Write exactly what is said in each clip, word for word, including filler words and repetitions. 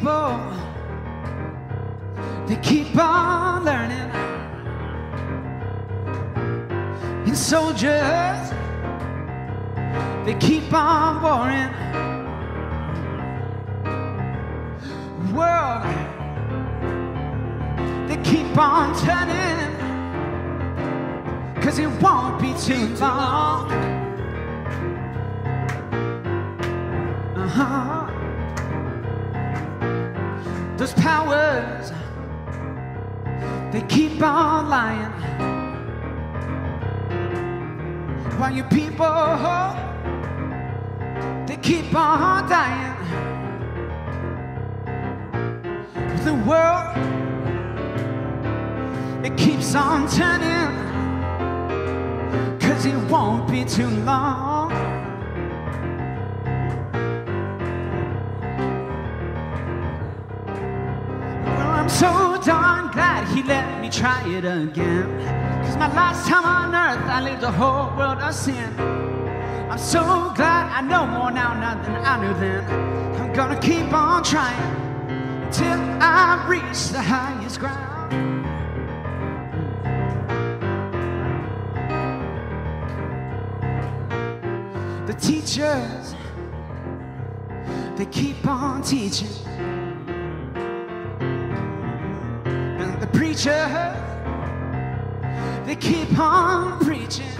people, they keep on learning. And soldiers, they keep on warring. World, they keep on turning, 'cause it won't be too long. Uh-huh. Those powers, they keep on lying, while you people, they keep on dying. The world, it keeps on turning, 'cause it won't be too long. Well, I'm so darn glad he let me try it again, 'cause my last time on earth I lived a whole world of sin. I'm so glad I know more now, now than I knew then. I'm gonna keep on trying till I reach the highest ground. The teachers, they keep on teaching, and the preachers, they keep on preaching.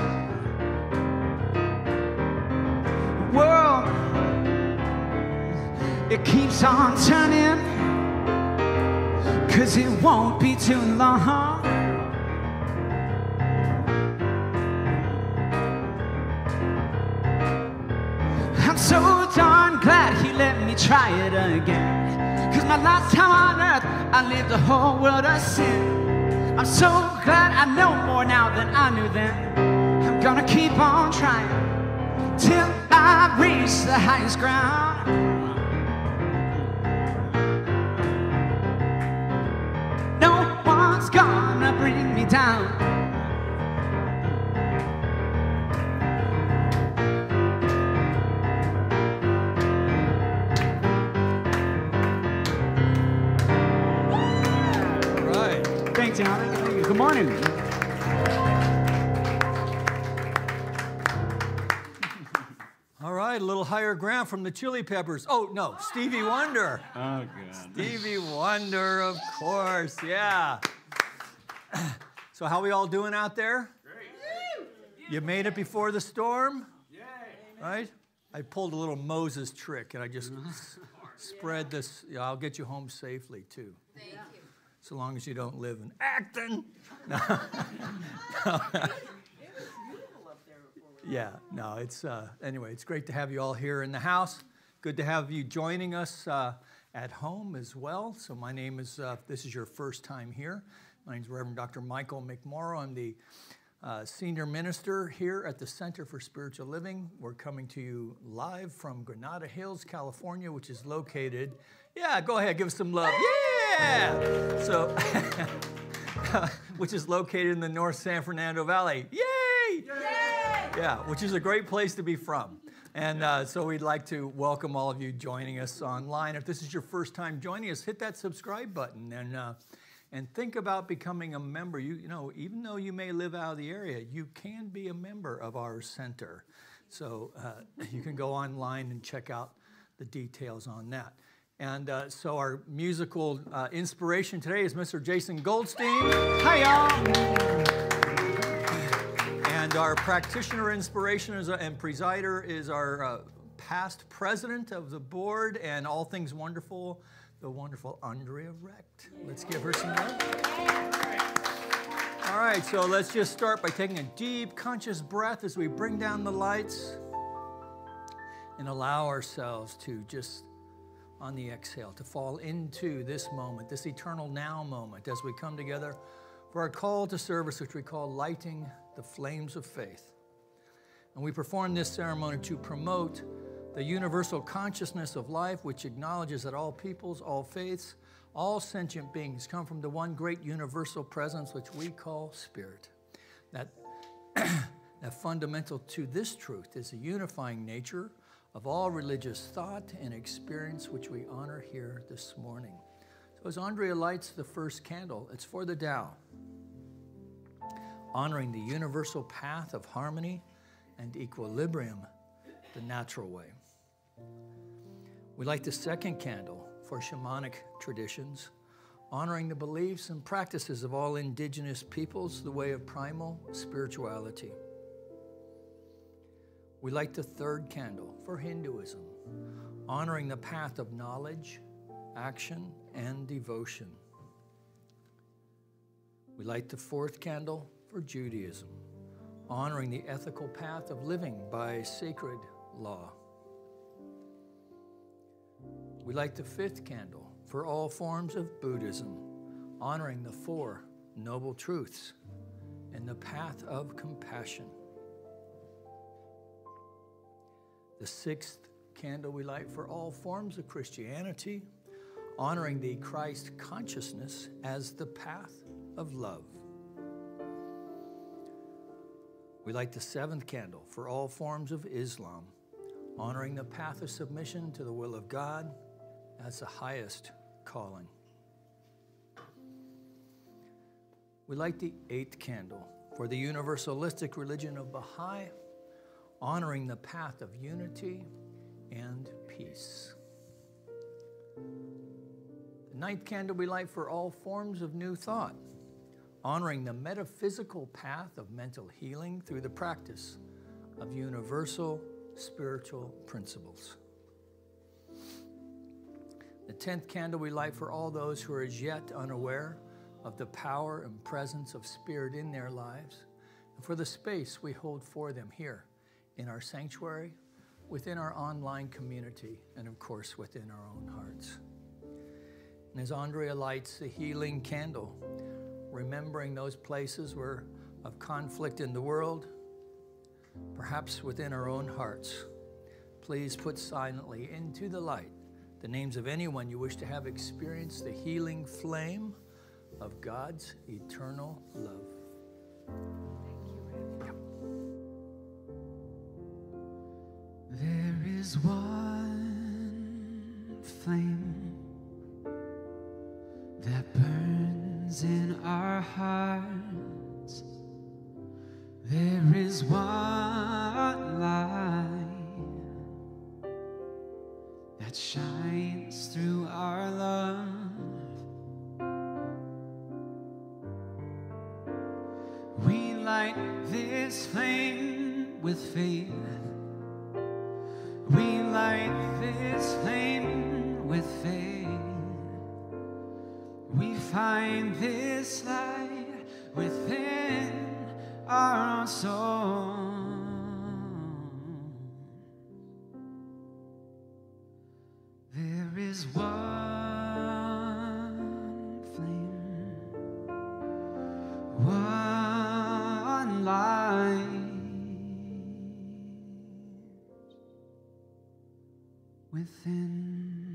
The world, it keeps on turning, 'cause it won't be too long. I'm so darn glad he let me try it again, 'cause my last time on earth I lived a whole world of sin. I'm so glad I know more now than I knew then. I'm gonna keep on trying till I reach the highest ground. No one's gonna bring me down. All right. Thanks, Alan. Thank you. Good morning. All right, a little higher ground from the Chili Peppers. Oh, no, Stevie Wonder. Oh, God. Stevie Wonder, of course, yeah. So how we all doing out there? Great. You made it before the storm? Yay. Right? I pulled a little Moses trick, and I just spread this. Yeah, I'll get you home safely, too. Thank you. So long as you don't live in Acton. No. No. Yeah, no, it's, uh, anyway, it's great to have you all here in the house. Good to have you joining us uh, at home as well. So my name is, uh, if this is your first time here, my name is Reverend Doctor Michael McMorrow. I'm the uh, senior minister here at the Center for Spiritual Living. We're coming to you live from Granada Hills, California, which is located, yeah, go ahead, give us some love. Yeah! So, which is located in the North San Fernando Valley. Yay! Yay! Yeah, which is a great place to be from. And uh, so we'd like to welcome all of you joining us online. If this is your first time joining us, hit that subscribe button and uh, and think about becoming a member. You, you know, even though you may live out of the area, you can be a member of our center. So uh, you can go online and check out the details on that. And uh, so our musical uh, inspiration today is Mister Jason Goldstein. Hi, y'all. And our practitioner inspiration is, uh, and presider is our uh, past president of the board and all things wonderful, the wonderful Andrea Recht. Let's give her some love. All right, so let's just start by taking a deep, conscious breath as we bring down the lights and allow ourselves to just, on the exhale, to fall into this moment, this eternal now moment as we come together for our call to service, which we call lighting the flames of faith. And we perform this ceremony to promote the universal consciousness of life, which acknowledges that all peoples, all faiths, all sentient beings come from the one great universal presence, which we call spirit. That, that fundamental to this truth is the unifying nature of all religious thought and experience, which we honor here this morning. So as Andrea lights the first candle, it's for the Tao, honoring the universal path of harmony and equilibrium, the natural way. We light the second candle for shamanic traditions, honoring the beliefs and practices of all indigenous peoples, the way of primal spirituality. We light the third candle for Hinduism, honoring the path of knowledge, action, and devotion. We light the fourth candle for Judaism, honoring the ethical path of living by sacred law. We light the fifth candle for all forms of Buddhism, honoring the Four Noble Truths and the path of compassion. The sixth candle we light for all forms of Christianity, honoring the Christ consciousness as the path of love. We light the seventh candle for all forms of Islam, honoring the path of submission to the will of God as the highest calling. We light the eighth candle for the universalistic religion of Baha'i, honoring the path of unity and peace. The ninth candle we light for all forms of new thought, honoring the metaphysical path of mental healing through the practice of universal spiritual principles. The tenth candle we light for all those who are as yet unaware of the power and presence of Spirit in their lives, and for the space we hold for them here in our sanctuary, within our online community, and of course within our own hearts. And as Andrea lights the healing candle, remembering those places where of conflict in the world, perhaps within our own hearts, please put silently into the light the names of anyone you wish to have experienced the healing flame of God's eternal love. Thank you. There is one flame that burns in our hearts. There is one light that shines through our love. We light this flame with faith. We light this flame with faith. We find this light within our own soul. There is one flame, one light within.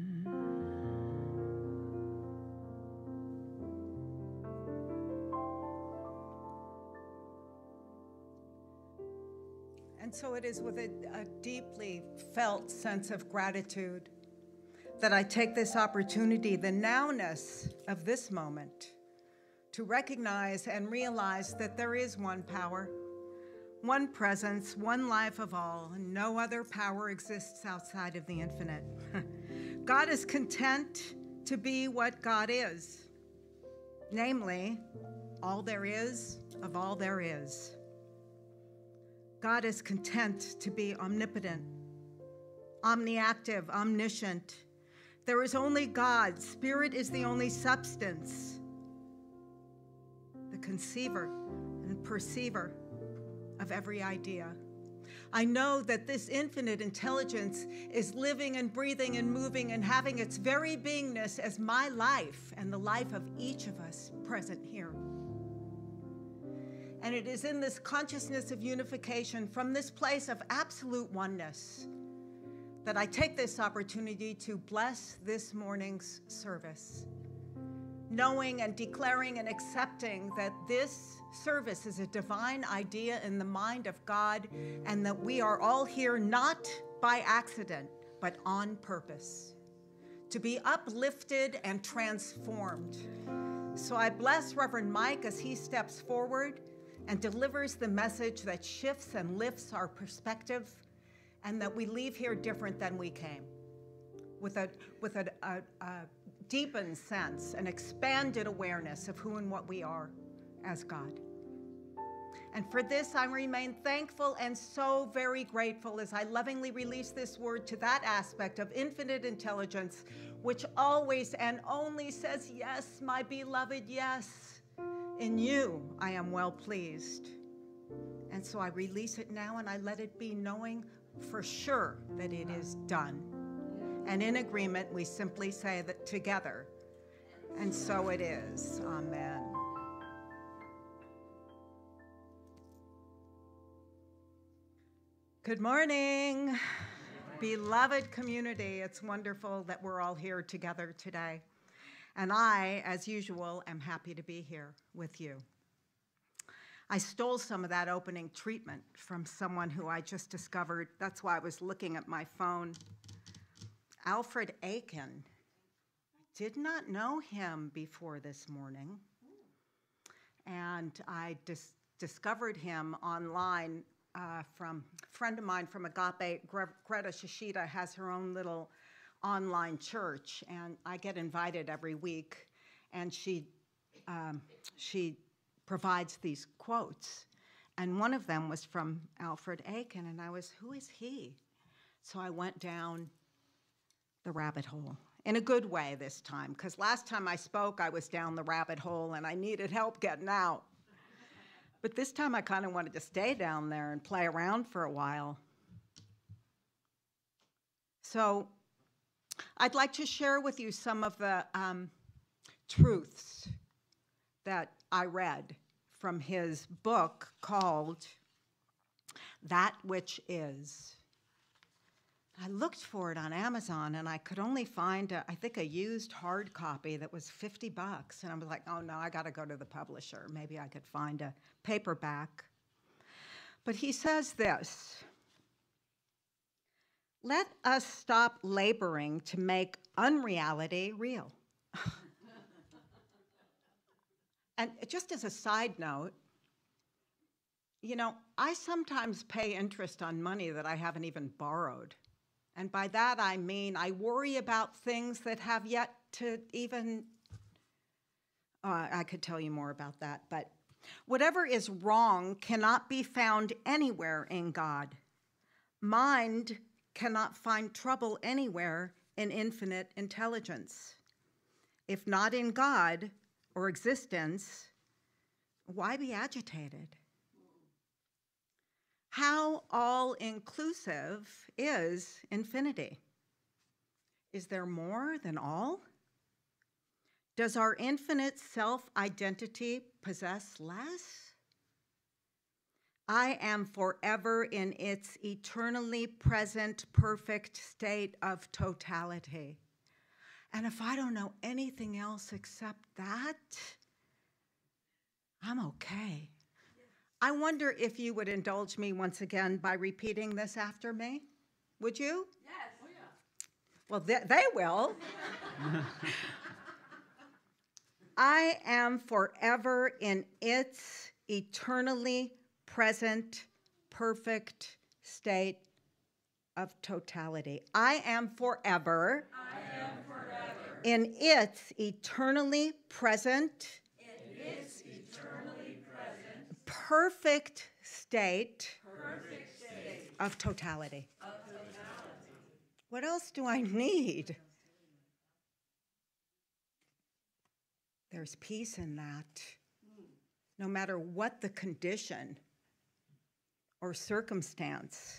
And so it is with a, a deeply felt sense of gratitude that I take this opportunity, the nowness of this moment, to recognize and realize that there is one power, one presence, one life of all, and no other power exists outside of the infinite. God is content to be what God is, namely, all there is of all there is. God is content to be omnipotent, omniactive, omniscient. There is only God. Spirit is the only substance, the conceiver and perceiver of every idea. I know that this infinite intelligence is living and breathing and moving and having its very beingness as my life and the life of each of us present here. And it is in this consciousness of unification, from this place of absolute oneness, that I take this opportunity to bless this morning's service, knowing and declaring and accepting that this service is a divine idea in the mind of God, and that we are all here not by accident, but on purpose, to be uplifted and transformed. So I bless Reverend Mike as he steps forward and delivers the message that shifts and lifts our perspective, and that we leave here different than we came, with a, with a, a, a deepened sense, an expanded awareness of who and what we are as God. And for this, I remain thankful and so very grateful as I lovingly release this word to that aspect of infinite intelligence, which always and only says, yes, my beloved, yes. In you, I am well pleased. And so I release it now, and I let it be, knowing for sure that it is done. And in agreement, we simply say that together, and so it is. Amen. Good morning, beloved community. It's wonderful that we're all here together today. And I, as usual, am happy to be here with you. I stole some of that opening treatment from someone who I just discovered. That's why I was looking at my phone. Alfred Aiken. Did not know him before this morning. And I dis- discovered him online uh, from a friend of mine from Agape. Gre- Greta Shishida has her own little online church, and I get invited every week, and she um, she provides these quotes, and one of them was from Alfred Aiken, and I was, who is he? So I went down the rabbit hole, in a good way this time, because last time I spoke, I was down the rabbit hole, and I needed help getting out. But this time I kind of wanted to stay down there and play around for a while. So I'd like to share with you some of the um, truths that I read from his book called That Which Is. I looked for it on Amazon, and I could only find, a, I think, a used hard copy that was fifty bucks. And I was like, oh, no, I got to go to the publisher. Maybe I could find a paperback. But he says this: let us stop laboring to make unreality real. And just as a side note, you know, I sometimes pay interest on money that I haven't even borrowed. And by that I mean I worry about things that have yet to even, uh, I could tell you more about that, but whatever is wrong cannot be found anywhere in God. Mind cannot find trouble anywhere in infinite intelligence. If not in God or existence, why be agitated? How all-inclusive is infinity? Is there more than all? Does our infinite self-identity possess less? I am forever in its eternally present perfect state of totality. And if I don't know anything else except that, I'm okay. I wonder if you would indulge me once again by repeating this after me. Would you? Yes. Oh, yeah. Well, they, they will. I am forever in its eternally present, perfect state of totality. I am forever, I am forever in its eternally present, in its eternally present, perfect state, perfect state of totality. of totality. What else do I need? There's peace in that, no matter what the condition or circumstance.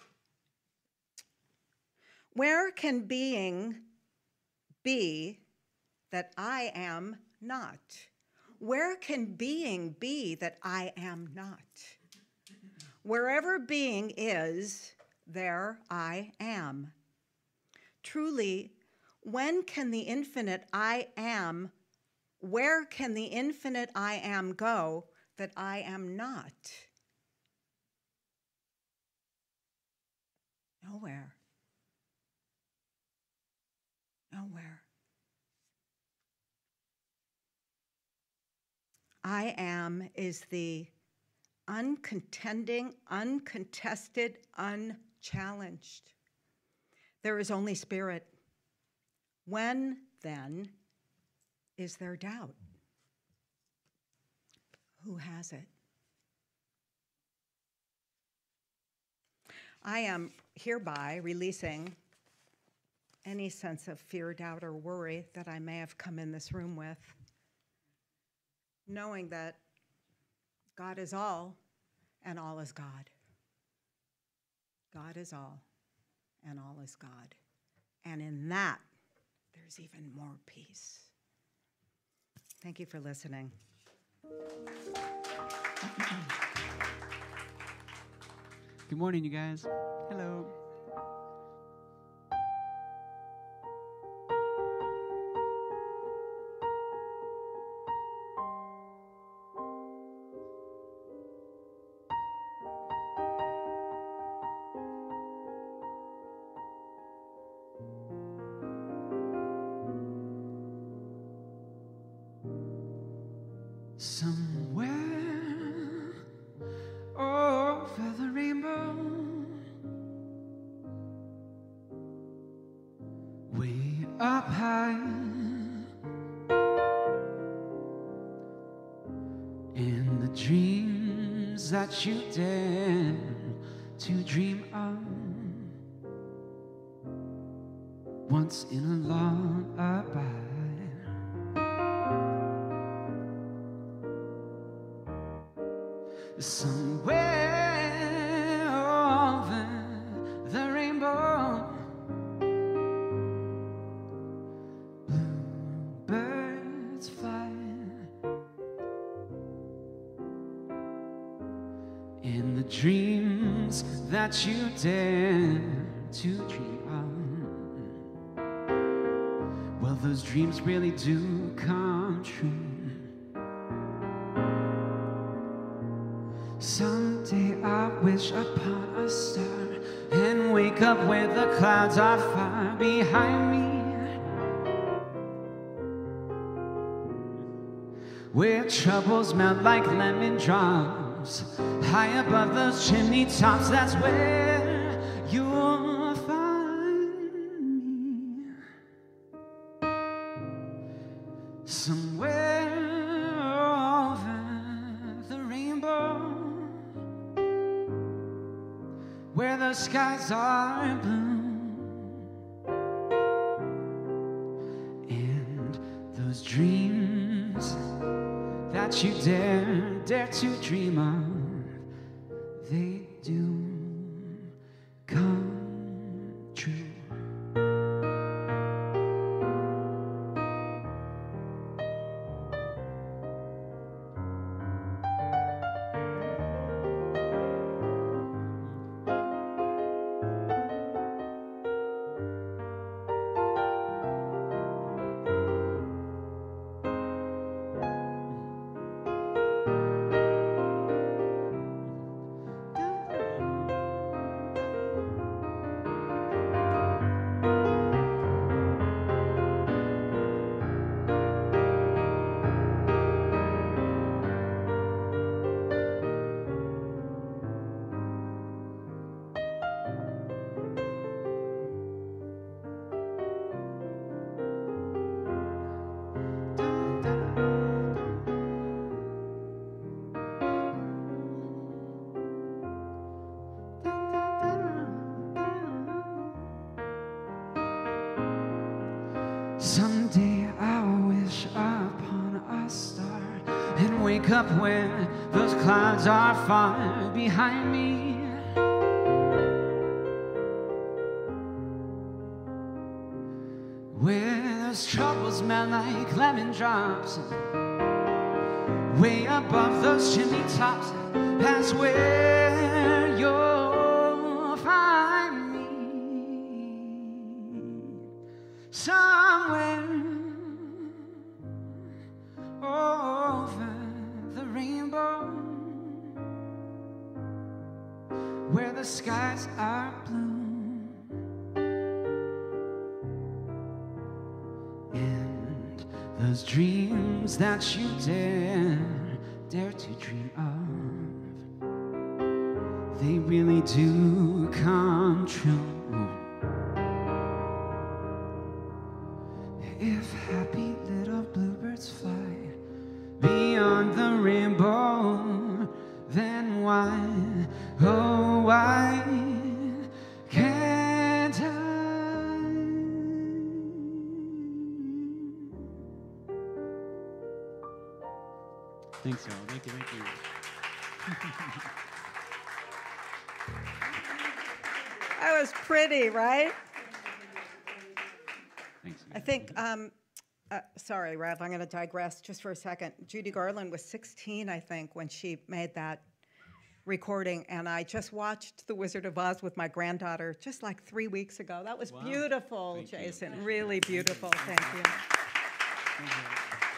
Where can being be that I am not? Where can being be that I am not? Wherever being is, there I am. Truly, when can the infinite I am Where can the infinite I am go that I am not? Nowhere. Nowhere. I am is the uncontending, uncontested, unchallenged. There is only spirit. When, then, is there doubt? Who has it? I am hereby releasing any sense of fear, doubt, or worry that I may have come in this room with, knowing that God is all and all is God. God is all and all is God. And in that, there's even more peace. Thank you for listening. Good morning, you guys. Hello. Somewhere over the rainbow, way up high, in the dreams that you dare to dream of, once in a lullaby. Somewhere over the rainbow, bluebirds fly, in the dreams that you dare to dream of. Well, those dreams really do come true. Someday I wish upon a star and wake up where the clouds are far behind me, where troubles melt like lemon drops, high above those chimney tops. That's where you'll find me. Somewhere over the rainbow, where the skies are blue, and those dreams that you dare, dare to dream of, they do come true. Someday I wish upon a star and wake up where those clouds are far behind me, where those troubles melt like lemon drops, way above those chimney tops. That's where you'll find me. Somewhere skies are blue, and those dreams that you dare, dare to dream of, they really do come true. If happy little bluebirds fly beyond the rainbow, then why, oh why can't I? Thanks, y'all. Thank you, thank you. That was pretty, right? Thanks. I think, um, uh, sorry, Rev, I'm going to digress just for a second. Judy Garland was sixteen, I think, when she made that recording, and I just watched The Wizard of Oz with my granddaughter just like three weeks ago. That was Wow. beautiful, Thank you. Jason. Really beautiful. Thank you. Thank you.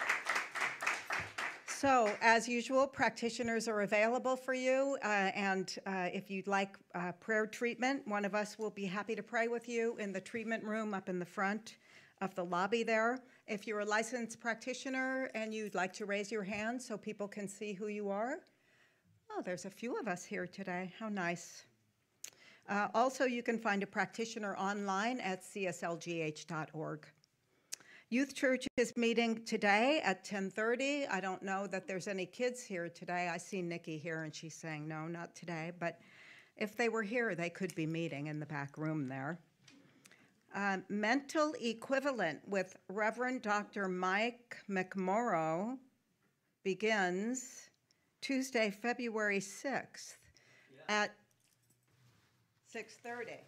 So, as usual, practitioners are available for you, uh, and uh, if you'd like uh, prayer treatment, one of us will be happy to pray with you in the treatment room up in the front of the lobby there. If you're a licensed practitioner and you'd like to raise your hand so people can see who you are. Oh, there's a few of us here today. How nice. Uh, also, you can find a practitioner online at C S L G H dot org. Youth Church is meeting today at ten thirty. I don't know that there's any kids here today. I see Nikki here, and she's saying, no, not today. But if they were here, they could be meeting in the back room there. Uh, mental Equivalent with Reverend Doctor Mike McMorrow begins Tuesday, February sixth yeah. at six thirty.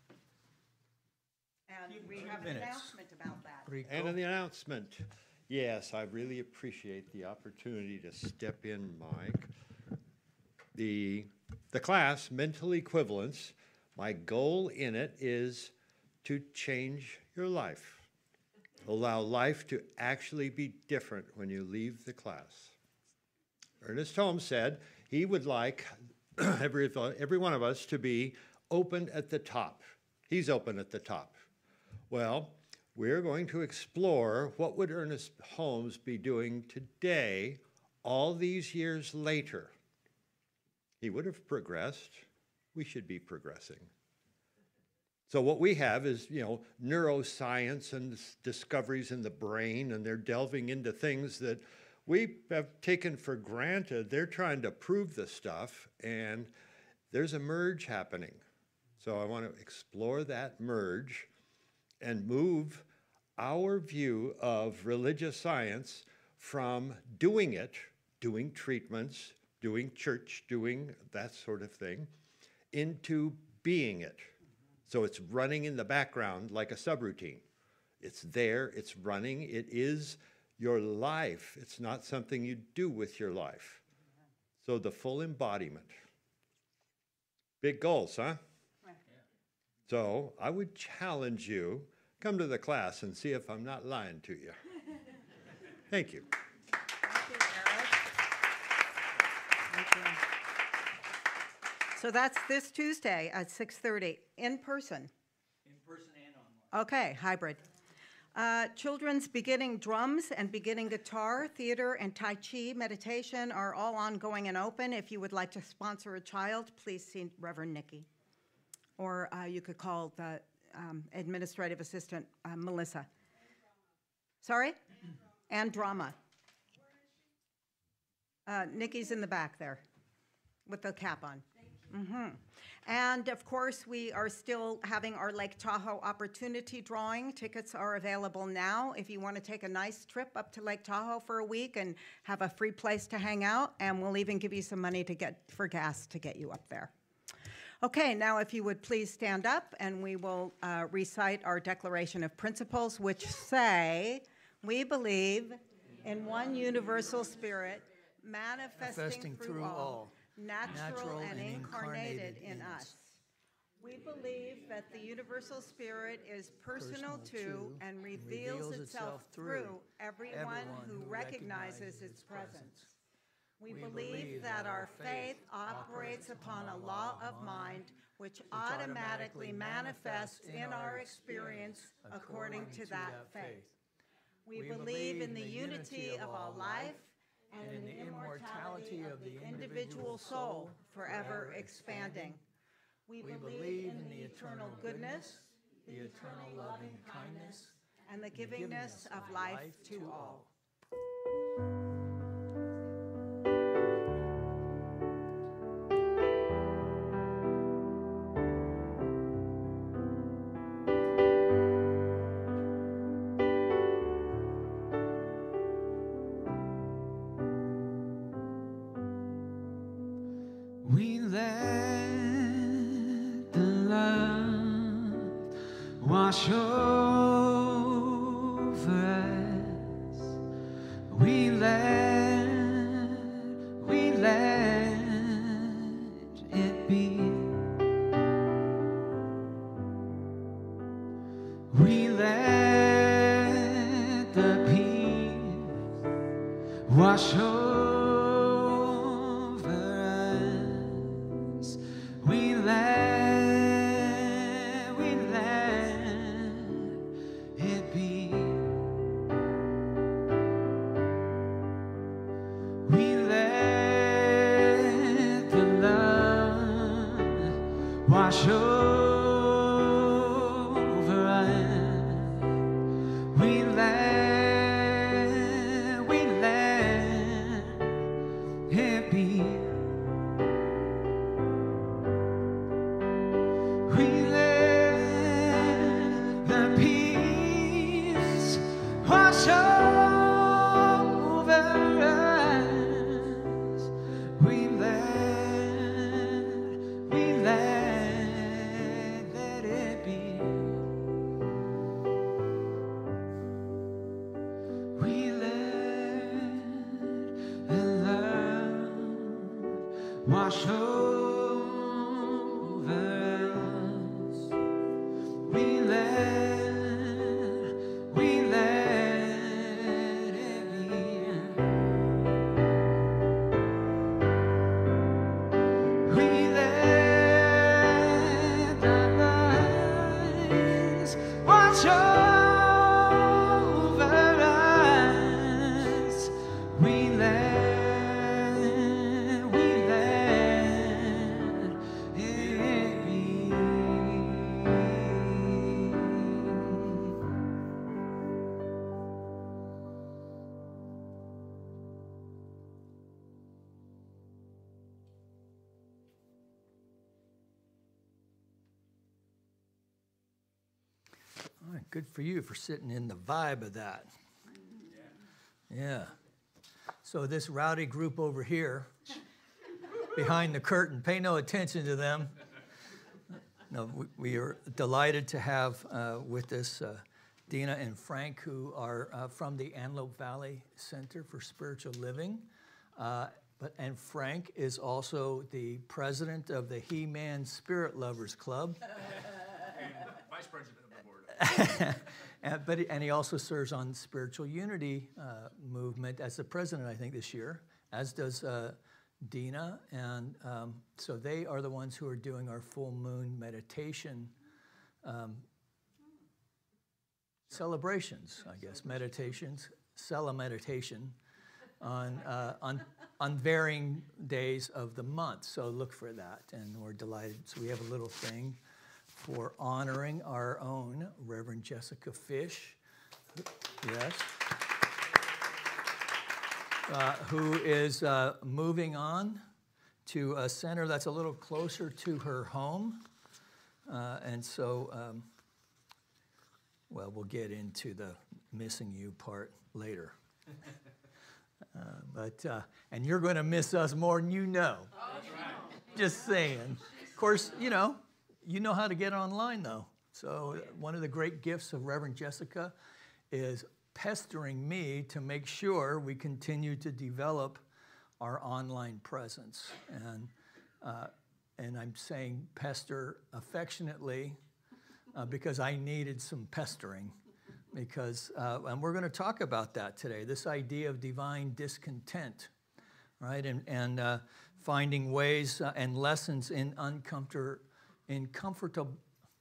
And we have an announcement about that. And an announcement. Yes, I really appreciate the opportunity to step in, Mike. The, the class, Mental Equivalence, my goal in it is to change your life. Allow life to actually be different when you leave the class. Ernest Holmes said he would like every, every one of us to be open at the top. He's open at the top. Well, we're going to explore what would Ernest Holmes be doing today, all these years later. He would have progressed. We should be progressing. So what we have is, you know, neuroscience and discoveries in the brain, and they're delving into things that we have taken for granted. They're trying to prove the stuff, and there's a merge happening. So I want to explore that merge and move our view of religious science from doing it, doing treatments, doing church, doing that sort of thing, into being it. So it's running in the background like a subroutine. It's there, it's running, it is your life. It's not something you do with your life. So the full embodiment. Big goals, huh? So I would challenge you, come to the class and see if I'm not lying to you. Thank you. Thank you, Eric. Thank you. So that's this Tuesday at six thirty, in person. In person and online. Okay, hybrid. Uh, children's beginning drums and beginning guitar, theater, and Tai Chi meditation are all ongoing and open. If you would like to sponsor a child, please see Reverend Nikki. Or uh, you could call the um, administrative assistant, uh, Melissa. Sorry? And drama. Uh, Nikki's in the back there with the cap on. Mm-hmm. And of course, we are still having our Lake Tahoe opportunity drawing. Tickets are available now if you want to take a nice trip up to Lake Tahoe for a week and have a free place to hang out, and we'll even give you some money to get for gas to get you up there. Okay, now if you would please stand up, and we will uh, recite our Declaration of Principles, which say, we believe in one universal spirit, manifesting, Manifesting through, through all, all, natural, natural and, and incarnated, incarnated in in us. us. We believe that the universal spirit is personal, Personal to to and reveals, reveals itself itself through through everyone, everyone who who recognizes recognizes its its presence. presence. We believe that our faith operates upon a law of mind which automatically manifests in our experience according to that faith. We believe in the unity of all life and in the immortality of the individual soul forever expanding. We believe in the eternal goodness, the eternal loving kindness, and the givingness of life to all. We let the love wash over us. We let, we let it be. We let the peace wash over. We let, we let it be. We let the love wash over us. We let, we let it be. We let the peace wash over us. We let, we let, let it be. We let the love wash over. We let, we let it be. We let the lights watch over us. We let, we let it be. All right, good for you for sitting in the vibe of that. Yeah. So this rowdy group over here, behind the curtain, pay no attention to them. No, we, we are delighted to have uh, with us uh, Dina and Frank, who are uh, from the Antelope Valley Center for Spiritual Living. Uh, but, and Frank is also the president of the He-Man Spirit Lovers Club. And vice president of the board. and, but he, and he also serves on the Spiritual Unity uh, movement as the president, I think, this year, as does uh, Dina. And um, so they are the ones who are doing our full moon meditation um, celebrations, I guess, meditations, cella meditation on, uh, on, on varying days of the month. So look for that, and we're delighted. So we have a little thing for honoring our own Reverend Jessica Fish, yes, uh, who is uh, moving on to a center that's a little closer to her home. Uh, and so, um, well, we'll get into the missing you part later. Uh, but, uh, and you're going to miss us more than you know. That's right. Just saying. Of course, you know, you know how to get online, though. So one of the great gifts of Reverend Jessica is pestering me to make sure we continue to develop our online presence. And, uh, and I'm saying pester affectionately uh, because I needed some pestering. Because, uh, and we're going to talk about that today, this idea of divine discontent. right? And, and uh, finding ways uh, and lessons in uncomfort, in comfortable,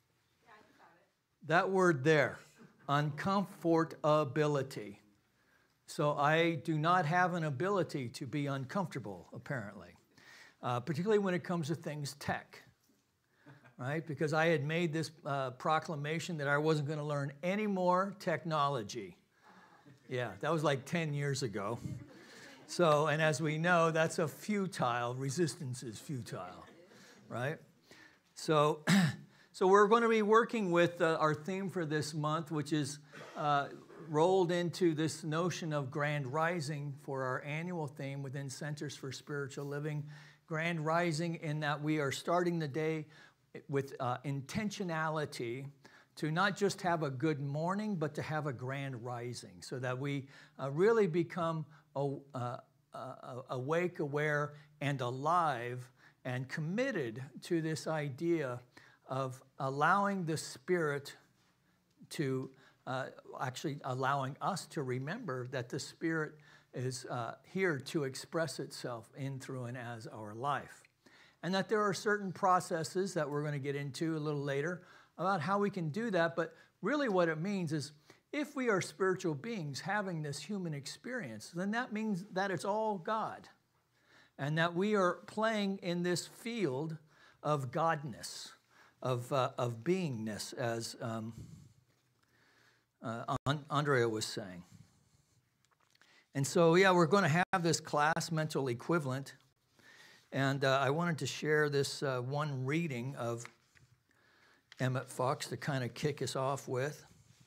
that word there, uncomfortability. So I do not have an ability to be uncomfortable, apparently, uh, particularly when it comes to things tech, right? Because I had made this uh, proclamation that I wasn't going to learn any more technology. Yeah, that was like ten years ago. So, and as we know, that's a futile, resistance is futile, right? So, so we're going to be working with uh, our theme for this month, which is uh, rolled into this notion of grand rising for our annual theme within Centers for Spiritual Living. Grand rising in that we are starting the day with uh, intentionality to not just have a good morning, but to have a grand rising, so that we uh, really become a, uh, uh, awake, aware, and alive, and committed to this idea of allowing the Spirit to, uh, actually allowing us to remember that the Spirit is uh, here to express itself in, through, and as our life. And that there are certain processes that we're going to get into a little later about how we can do that, but really what it means is if we are spiritual beings having this human experience, then that means that it's all God, and that we are playing in this field of Godness, of, uh, of beingness, as um, uh, Andrea was saying. And so, yeah, we're going to have this class, Mental Equivalent, and uh, I wanted to share this uh, one reading of Emmett Fox to kind of kick us off with.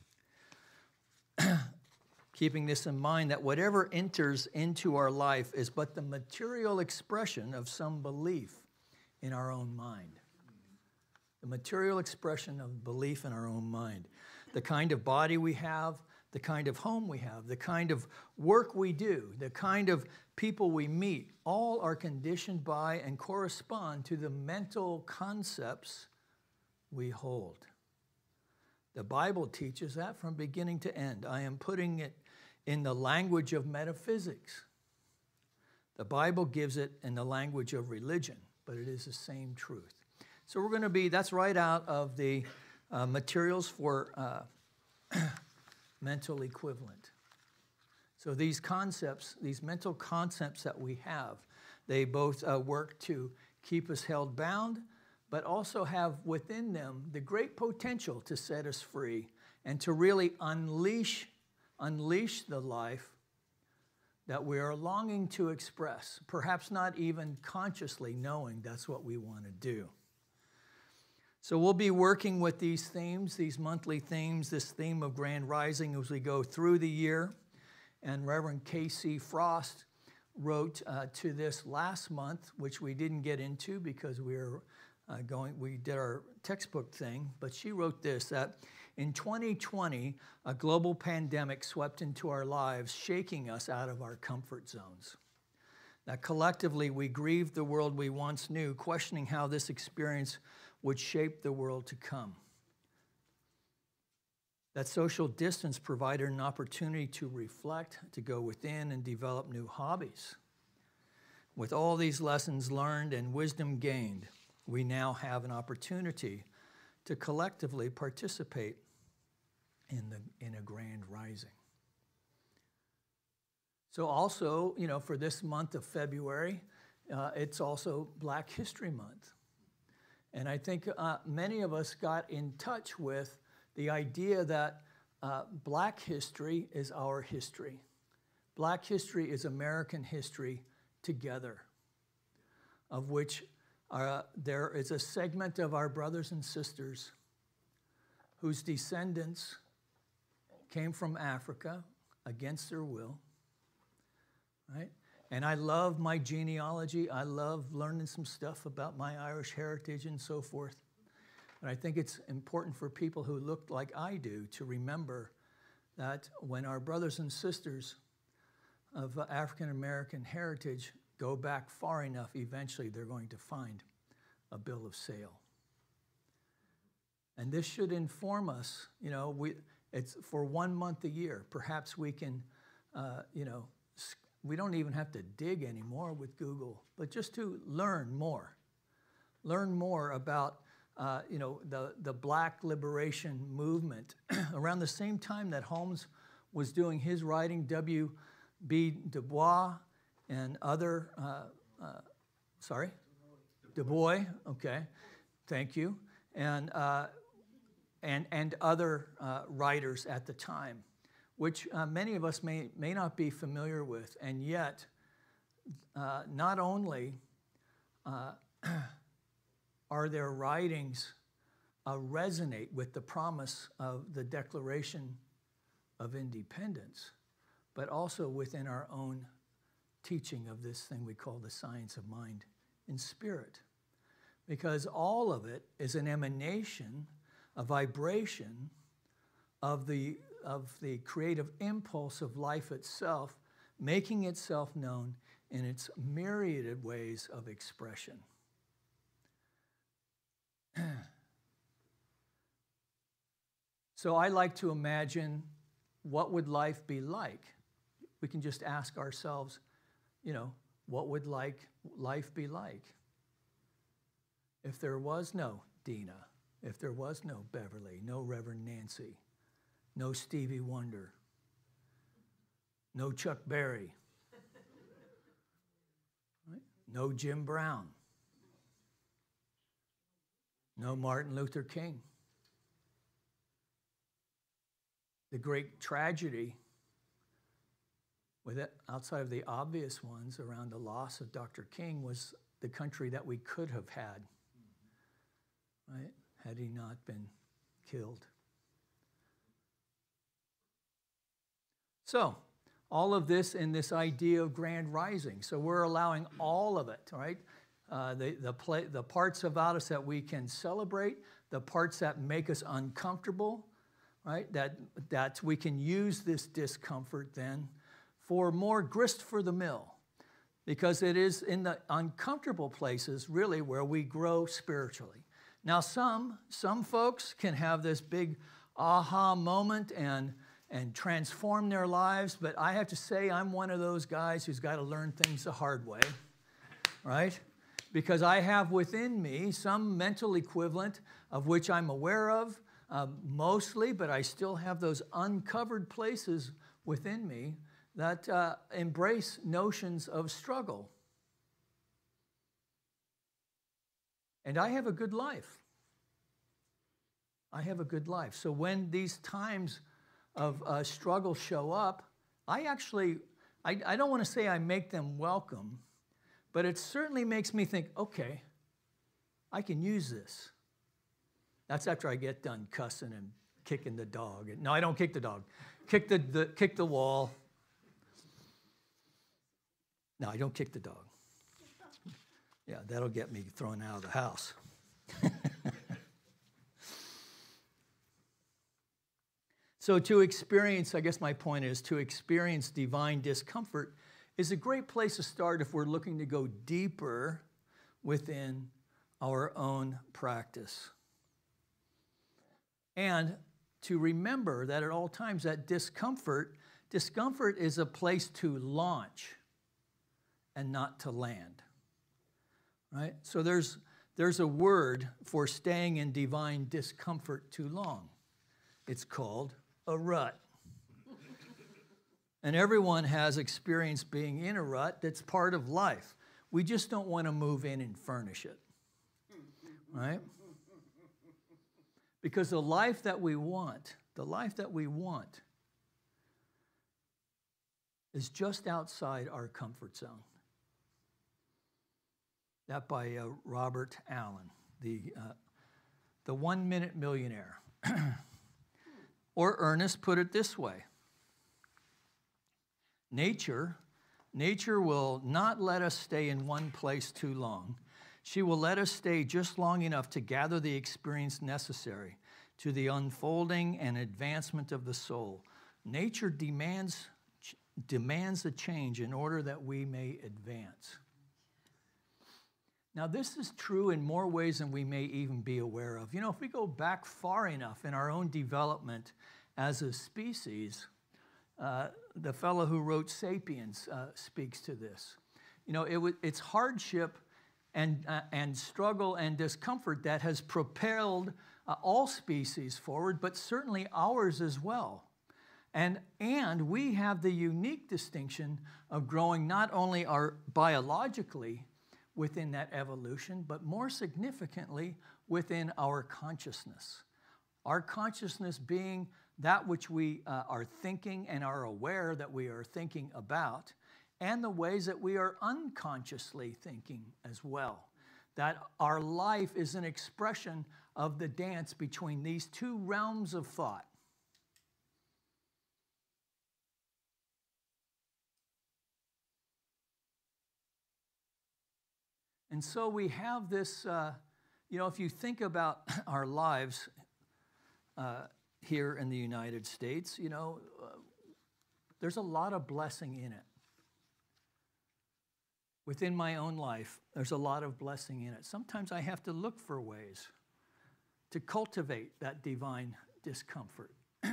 Keeping this in mind that whatever enters into our life is but the material expression of some belief in our own mind. The material expression of belief in our own mind. The kind of body we have, the kind of home we have, the kind of work we do, the kind of people we meet, all are conditioned by and correspond to the mental concepts we hold. The Bible teaches that from beginning to end. I am putting it in the language of metaphysics. The Bible gives it in the language of religion, but it is the same truth. So we're going to be, that's right out of the uh, materials for uh, mental equivalent. So these concepts, these mental concepts that we have, they both uh, work to keep us held bound, but also have within them the great potential to set us free and to really unleash, unleash the life that we are longing to express, perhaps not even consciously knowing that's what we want to do. So we'll be working with these themes, these monthly themes, this theme of Grand Rising as we go through the year. And Reverend K C Frost wrote uh, to this last month, which we didn't get into because we were uh, going, we did our textbook thing, but she wrote this, that in twenty twenty, a global pandemic swept into our lives, shaking us out of our comfort zones. That collectively we grieved the world we once knew, questioning how this experience would shape the world to come. That social distance provided an opportunity to reflect, to go within and develop new hobbies. With all these lessons learned and wisdom gained, we now have an opportunity to collectively participate in, the, in a grand rising. So also, you know, for this month of February, uh, it's also Black History Month. And I think uh, many of us got in touch with the idea that uh, Black history is our history. Black history is American history together, of which uh, there is a segment of our brothers and sisters whose descendants came from Africa against their will, right? And I love my genealogy. I love learning some stuff about my Irish heritage and so forth. And I think it's important for people who look like I do to remember that when our brothers and sisters of African American heritage go back far enough, eventually they're going to find a bill of sale. And this should inform us, you know, we, it's for one month a year. Perhaps we can, uh, you know, we don't even have to dig anymore with Google, but just to learn more. Learn more about uh, you know, the, the Black liberation movement. Around the same time that Holmes was doing his writing, W B Du Bois and other, uh, uh, sorry? Du Bois, okay, thank you. And, uh, and, and other uh, writers at the time, which uh, many of us may, may not be familiar with. And yet, uh, not only uh, are their writings uh, resonate with the promise of the Declaration of Independence, but also within our own teaching of this thing we call the science of mind and spirit. Because all of it is an emanation, a vibration of the, of the creative impulse of life itself, making itself known in its myriad ways of expression. So I like to imagine, what would life be like? We can just ask ourselves, you know, what would like life be like if there was no Dina, if there was no Beverly, no Reverend Nancy, no Stevie Wonder, no Chuck Berry, right? No Jim Brown, no Martin Luther King. The great tragedy, with it, outside of the obvious ones around the loss of Doctor King, was the country that we could have had, right, had he not been killed. So, all of this in this idea of grand rising. So we're allowing all of it, right? Uh, the, the, play, the parts about us that we can celebrate, the parts that make us uncomfortable, right? That, that we can use this discomfort then for more grist for the mill, because it is in the uncomfortable places really where we grow spiritually. Now some, some folks can have this big aha moment and, and transform their lives, but I have to say I'm one of those guys who's got to learn things the hard way, right? Because I have within me some mental equivalent of which I'm aware of, uh, mostly, but I still have those uncovered places within me that uh, embrace notions of struggle. And I have a good life. I have a good life. So when these times of uh, struggle show up, I actually, I, I don't want to say I make them welcome, but it certainly makes me think, okay, I can use this. That's after I get done cussing and kicking the dog. No, I don't kick the dog. Kick the, the, kick the wall. No, I don't kick the dog. Yeah, that'll get me thrown out of the house. So to experience, I guess my point is, to experience divine discomfort is a great place to start if we're looking to go deeper within our own practice. And to remember that at all times that discomfort, discomfort is a place to launch and not to land, right? So there's, there's a word for staying in divine discomfort too long. It's called a rut. And everyone has experienced being in a rut. That's part of life. We just don't want to move in and furnish it, right? Because the life that we want, the life that we want is just outside our comfort zone. That by uh, Robert Allen, the, uh, the one-minute millionaire. Or Ernest put it this way. Nature, nature will not let us stay in one place too long. She will let us stay just long enough to gather the experience necessary to the unfolding and advancement of the soul. Nature demands, demands a change in order that we may advance. Now, this is true in more ways than we may even be aware of. You know, if we go back far enough in our own development as a species, Uh, the fellow who wrote *Sapiens* uh, speaks to this. You know, it w- it's hardship and, uh, and struggle and discomfort that has propelled uh, all species forward, but certainly ours as well. And, and we have the unique distinction of growing not only our biologically within that evolution, but more significantly within our consciousness. Our consciousness being that which we uh, are thinking and are aware that we are thinking about, and the ways that we are unconsciously thinking as well. That our life is an expression of the dance between these two realms of thought. And so we have this, uh, you know, if you think about our lives uh, here in the United States, you know, uh, there's a lot of blessing in it. Within my own life, there's a lot of blessing in it. Sometimes I have to look for ways to cultivate that divine discomfort.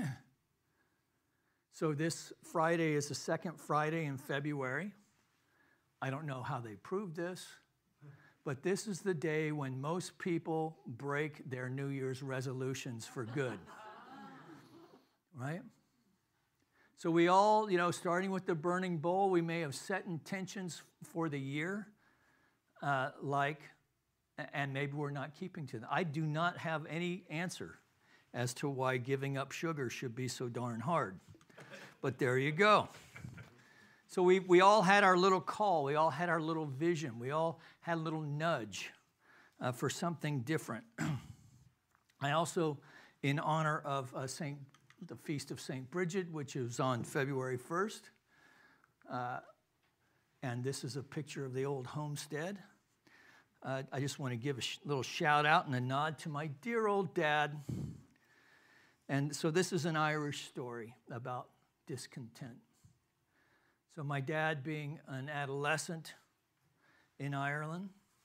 So this Friday is the second Friday in February. I don't know how they proved this, but this is the day when most people break their New Year's resolutions for good, right? So we all, you know, starting with the burning bowl, we may have set intentions for the year, uh, like, and maybe we're not keeping to them. I do not have any answer as to why giving up sugar should be so darn hard. But there you go. So we, we all had our little call. We all had our little vision. We all had a little nudge uh, for something different. I also, in honor of uh, Saint the Feast of Saint Bridget, which is on February first, uh, and this is a picture of the old homestead. Uh, I just want to give a sh- little shout out and a nod to my dear old dad. And so this is an Irish story about discontent. So my dad, being an adolescent in Ireland,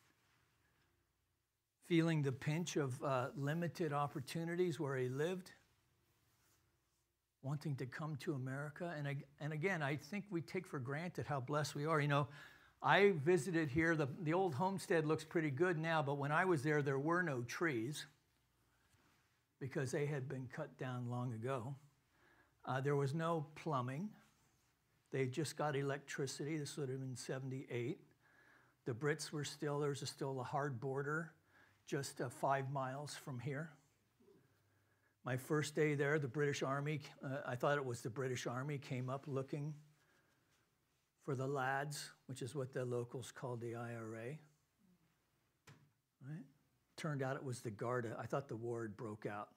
feeling the pinch of uh, limited opportunities where he lived, wanting to come to America. And, and again, I think we take for granted how blessed we are. You know, I visited here. The, the old homestead looks pretty good now, but when I was there, there were no trees because they had been cut down long ago. Uh, there was no plumbing. They just got electricity. This would have been seventy-eight. The Brits were still, there's a, still a hard border just uh, five miles from here. My first day there, the British Army, uh, I thought it was the British Army, came up looking for the lads, which is what the locals called the I R A. Right? Turned out it was the Garda. I thought the war had broke out.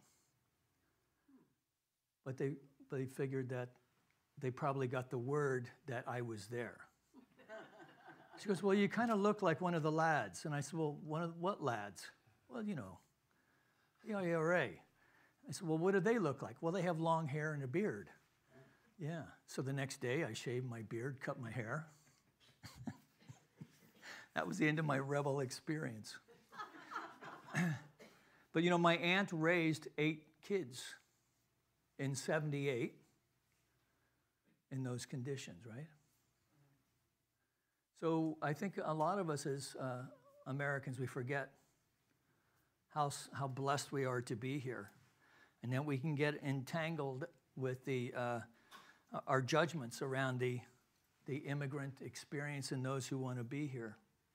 But they, they figured that they probably got the word that I was there. She goes, well, you kind of look like one of the lads. And I said, well, one of what lads? Well, you know, the I R A. I said, well, what do they look like? Well, they have long hair and a beard. Yeah. So the next day, I shaved my beard, cut my hair. That was the end of my rebel experience. But, you know, my aunt raised eight kids in seventy-eight in those conditions, right? So I think a lot of us as uh, Americans, we forget how, how blessed we are to be here. And then we can get entangled with the, uh, our judgments around the, the immigrant experience and those who want to be here.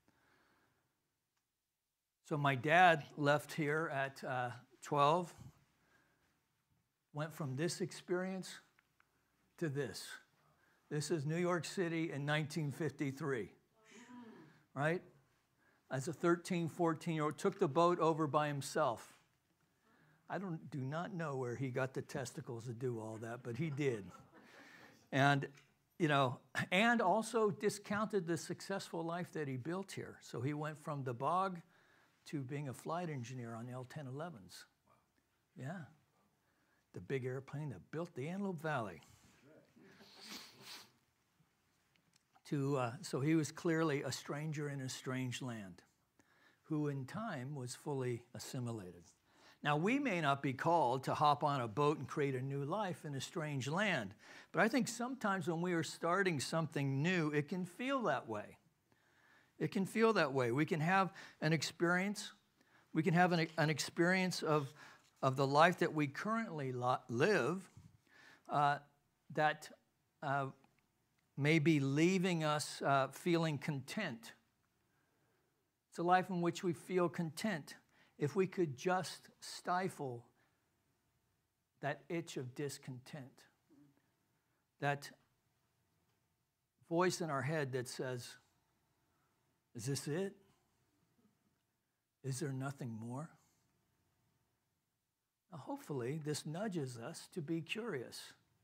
So my dad left here at uh, twelve, went from this experience to this. This is New York City in nineteen fifty-three, right? As a thirteen, fourteen-year-old, took the boat over by himself. I don't, do not know where he got the testicles to do all that, but he did. And, you know, and also discounted the successful life that he built here. So he went from the bog to being a flight engineer on L ten elevens. Yeah. The big airplane that built the Antelope Valley. To, uh, so he was clearly a stranger in a strange land, who in time was fully assimilated. Now, we may not be called to hop on a boat and create a new life in a strange land, but I think sometimes when we are starting something new, it can feel that way. It can feel that way. We can have an experience, we can have an, an experience of, of the life that we currently lo- live uh, that uh, may be leaving us uh, feeling content. It's a life in which we feel content. If we could just stifle that itch of discontent, that voice in our head that says, is this it? Is there nothing more? Now, hopefully, this nudges us to be curious,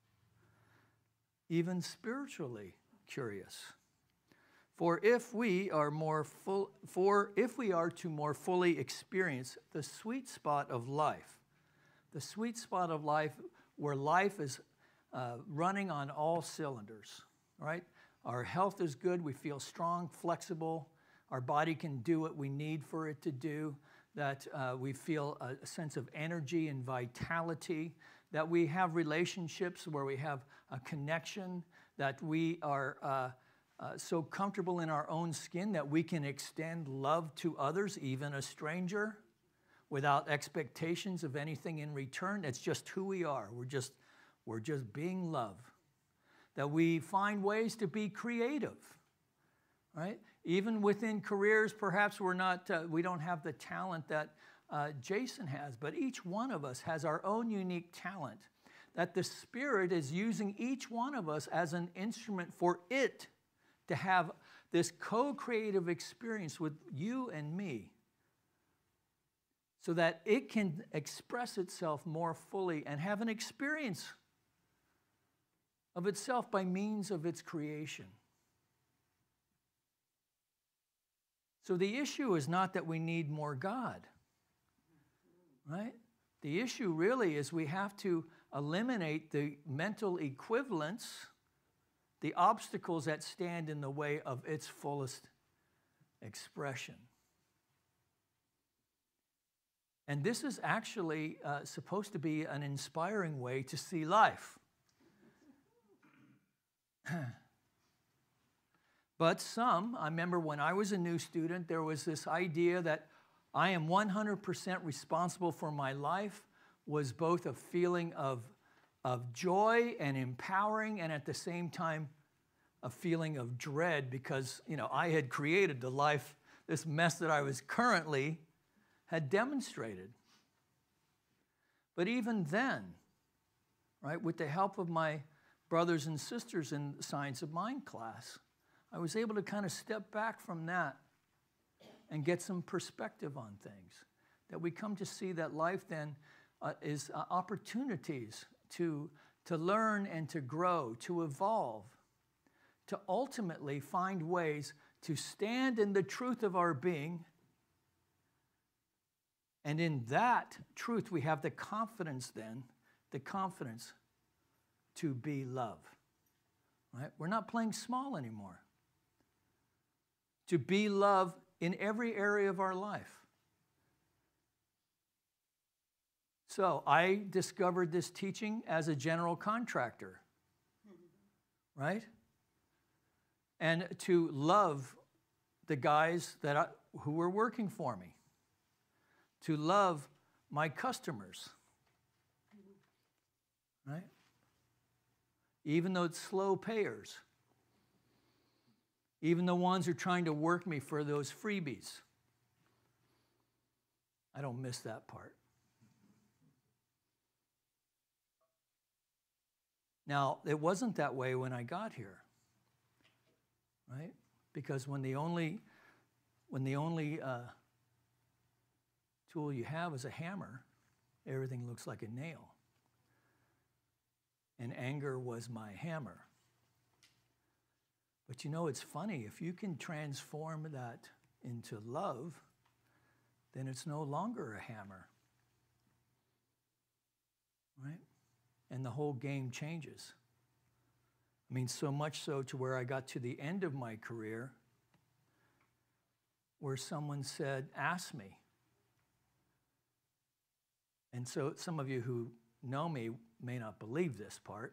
even spiritually curious. For if we are more full, for if we are to more fully experience the sweet spot of life, the sweet spot of life where life is uh, running on all cylinders, right? Our health is good, we feel strong, flexible, our body can do what we need for it to do, that uh, we feel a sense of energy and vitality, that we have relationships where we have a connection, that we are uh, Uh, so comfortable in our own skin that we can extend love to others, even a stranger, without expectations of anything in return. It's just who we are. We're just, we're just being love. That we find ways to be creative, right? Even within careers, perhaps we're not, uh, we don't have the talent that uh, Jason has, but each one of us has our own unique talent. That the Spirit is using each one of us as an instrument for it to have this co-creative experience with you and me so that it can express itself more fully and have an experience of itself by means of its creation. So the issue is not that we need more God, right? The issue really is we have to eliminate the mental equivalence, the obstacles that stand in the way of its fullest expression. And this is actually uh, supposed to be an inspiring way to see life. But some, I remember when I was a new student, there was this idea that I am one hundred percent responsible for my life, was both a feeling of of joy and empowering, and at the same time, a feeling of dread because, you know, I had created the life, this mess that I was currently had demonstrated. But even then, right, with the help of my brothers and sisters in the Science of Mind class, I was able to kind of step back from that and get some perspective on things. That we come to see that life then uh, is uh, opportunities to, to learn and to grow, to evolve, to ultimately find ways to stand in the truth of our being. And in that truth, we have the confidence then, the confidence to be love. Right? We're not playing small anymore. To be love in every area of our life. So I discovered this teaching as a general contractor, right? And to love the guys that I, who were working for me, to love my customers, right? Even though it's slow payers, even the ones who are trying to work me for those freebies. I don't miss that part. Now, it wasn't that way when I got here, right? Because when the only, when the only uh, tool you have is a hammer, everything looks like a nail. And anger was my hammer. But you know, it's funny, if you can transform that into love, then it's no longer a hammer, right? And the whole game changes. I mean, so much so to where I got to the end of my career where someone said, ask me, And so some of you who know me may not believe this part.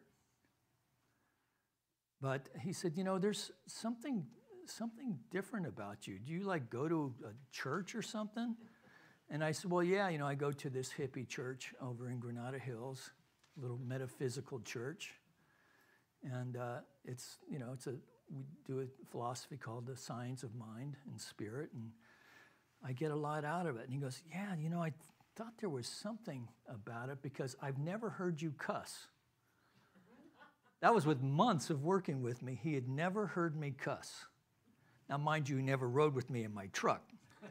But he said, you know, there's something something different about you. Do you like go to a church or something? And I said, well, yeah, you know, I go to this hippie church over in Granada Hills, a little metaphysical church. And uh, it's, you know, it's a, we do a philosophy called the science of mind and spirit, and I get a lot out of it. And he goes, yeah, you know, I thought there was something about it because I've never heard you cuss. That was with months of working with me. He had never heard me cuss. Now, mind you, he never rode with me in my truck.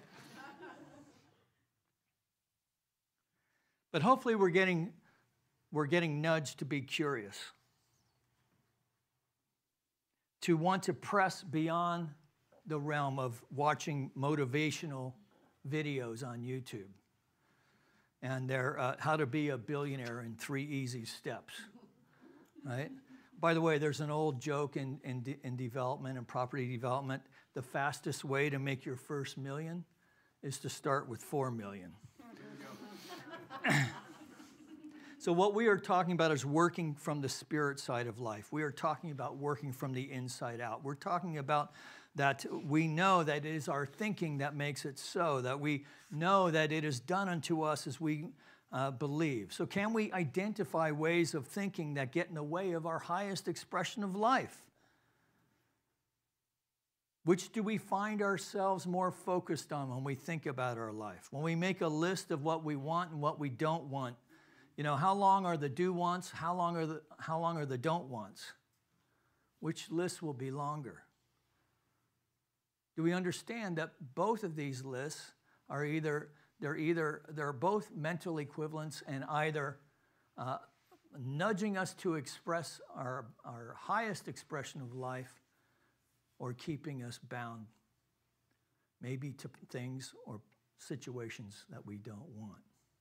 But hopefully we're getting, we're getting nudged to be curious, to want to press beyond the realm of watching motivational videos on YouTube. And they're uh, how to be a billionaire in three easy steps, right? By the way, there's an old joke in, in, de in development and property development. The fastest way to make your first million is to start with four million. So what we are talking about is working from the spirit side of life. We are talking about working from the inside out. We're talking about that we know that it is our thinking that makes it so, that we know that it is done unto us as we uh, believe. So can we identify ways of thinking that get in the way of our highest expression of life? Which do we find ourselves more focused on when we think about our life? When we make a list of what we want and what we don't want, you know, how long are the do wants? How long are the, how long are the don't wants? Which list will be longer? Do we understand that both of these lists are either, they're either, they're both mental equivalents and either uh, nudging us to express our, our highest expression of life or keeping us bound, maybe to things or situations that we don't want.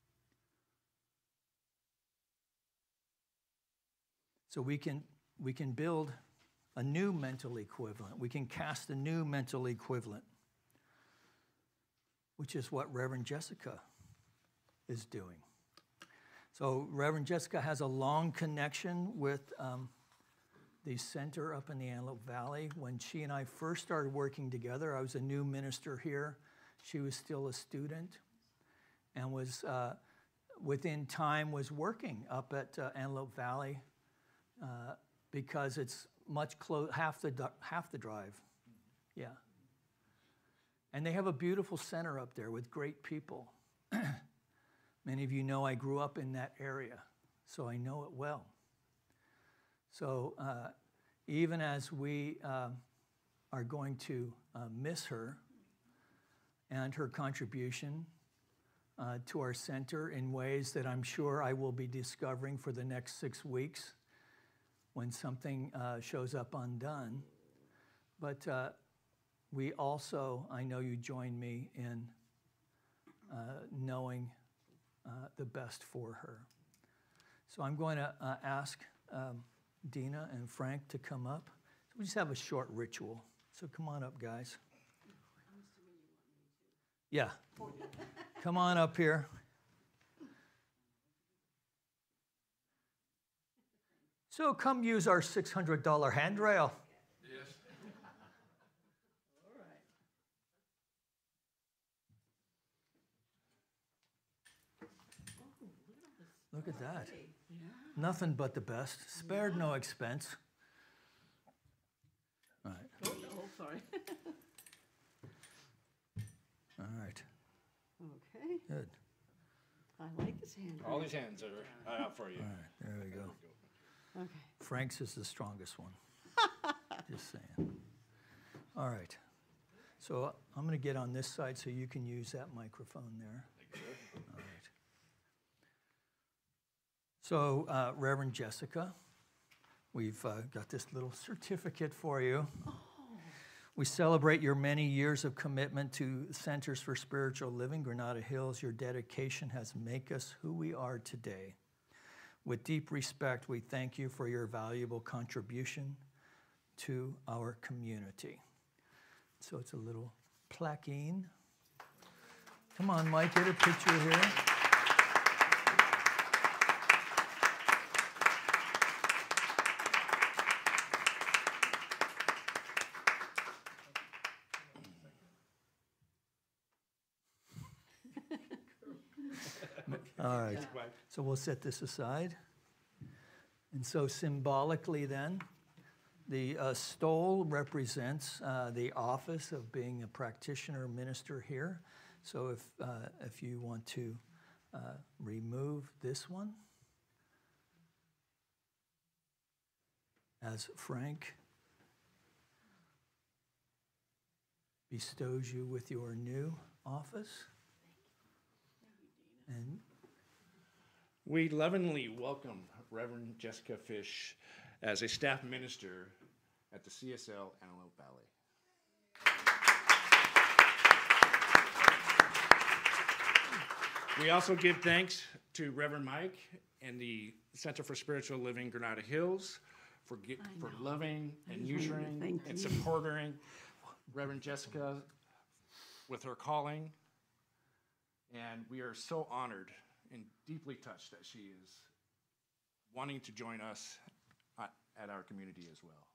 So we can, we can build a new mental equivalent. We can cast a new mental equivalent, which is what Reverend Jessica is doing. So Reverend Jessica has a long connection with um, the center up in the Antelope Valley. When she and I first started working together, I was a new minister here. She was still a student and was, uh, within time, was working up at uh, Antelope Valley uh, because it's much close, half the, half the drive, yeah. And they have a beautiful center up there with great people. Many of you know I grew up in that area, so I know it well. So uh, even as we uh, are going to uh, miss her and her contribution uh, to our center in ways that I'm sure I will be discovering for the next six weeks when something uh, shows up undone. But uh, we also, I know you join me in uh, knowing uh, the best for her. So I'm going to uh, ask um, Dina and Frank to come up. So we just have a short ritual. So come on up, guys. Yeah. Come on up here. So come use our six hundred dollar handrail. Yes. All right. Look at that. Yeah. Nothing but the best. Spared no expense. All right. Oh, oh sorry. All right. Okay. Good. I like this hand. All these hands are uh, out for you. All right. There we go. Okay. Frank's is the strongest one. Just saying. All right. So I'm going to get on this side so you can use that microphone there. All right. So, uh, Reverend Jessica, we've uh, got this little certificate for you. Oh. We celebrate your many years of commitment to Centers for Spiritual Living, Granada Hills. Your dedication has made us who we are today. With deep respect, we thank you for your valuable contribution to our community. So it's a little plaquine. Come on, Mike, get a picture here. All right. So we'll set this aside. And so symbolically then, the uh, stole represents uh, the office of being a practitioner minister here. So if, uh, if you want to uh, remove this one, as Frank bestows you with your new office. And We lovingly welcome Reverend Jessica Fish as a staff minister at the C S L Antelope Valley. We also give thanks to Reverend Mike and the Center for Spiritual Living Granada Hills for gi- for loving and nurturing Thank and you. supporting Reverend Jessica with her calling. And we are so honored and deeply touched that she is wanting to join us at, at our community as well.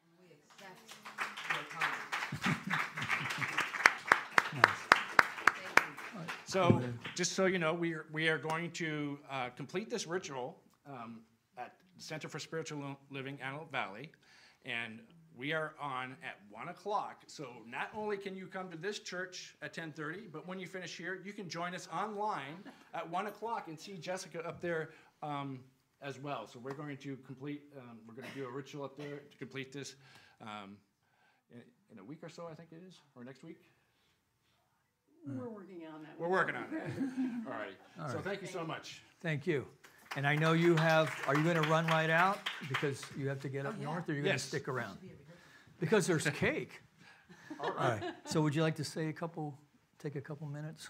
So, just so you know, we are, we are going to uh, complete this ritual um, at the Center for Spiritual Lo- Living, Antelope Valley, and we are on at one o'clock. So not only can you come to this church at ten thirty, but when you finish here, you can join us online at one o'clock and see Jessica up there um, as well. So we're going to complete, um, we're going to do a ritual up there to complete this um, in, in a week or so, I think it is, or next week. We're working on that. We're working on it. All right. So thank you so much. thank you. And I know you have, are you going to run right out because you have to get up north, or are you going Yes. to stick around? Because there's cake. All right. So would you like to say a couple, take a couple minutes?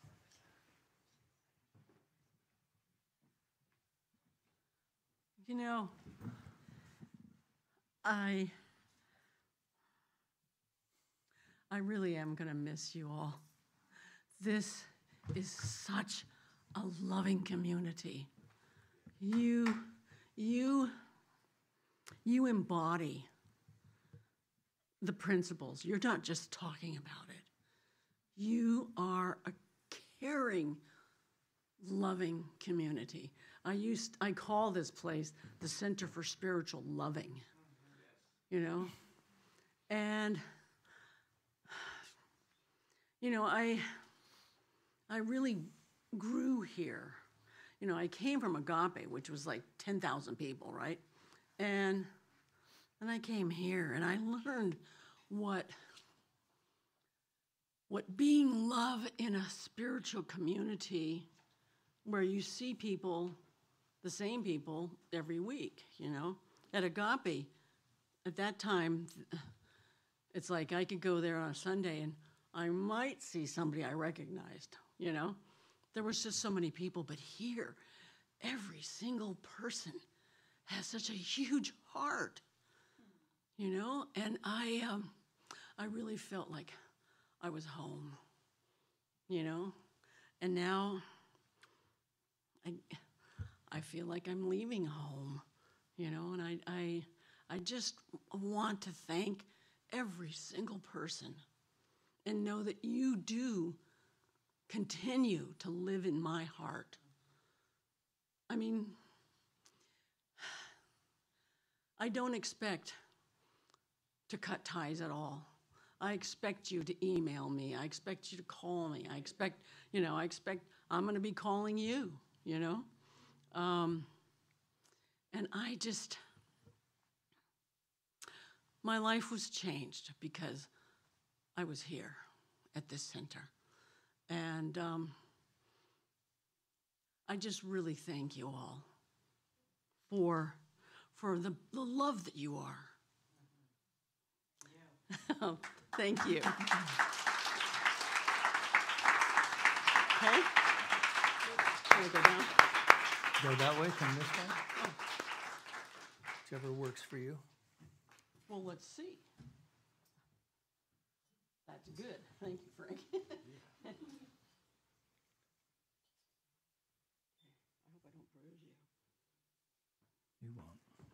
You know, I, I really am going to miss you all. This is such a loving community. You, you, you embody the principles. You're not just talking about it. You are a caring, loving community. I used, I call this place the Center for Spiritual Loving, you know? And, you know, I, I really grew here. You know, I came from Agape, which was like ten thousand people, right? And then I came here and I learned what, what being love in a spiritual community where you see people, the same people every week, you know? At Agape, at that time, it's like I could go there on a Sunday and I might see somebody I recognized, you know? There was just so many people, but here, every single person has such a huge heart, you know? And I, um, I really felt like I was home, you know? And now I, I feel like I'm leaving home, you know? And I, I, I just want to thank every single person and know that you do continue to live in my heart. I mean, I don't expect to cut ties at all. I expect you to email me. I expect you to call me. I expect, you know, I expect I'm going to be calling you, you know? Um, and I just, my life was changed because I was here at this center. And um, I just really thank you all for, for the, the love that you are. Yeah. Thank you. Okay? Can I go down? Go that way, come this way? Whichever works for you. Well, let's see. That's good. Thank you, Frank. I hope I don't bruise you. You won't.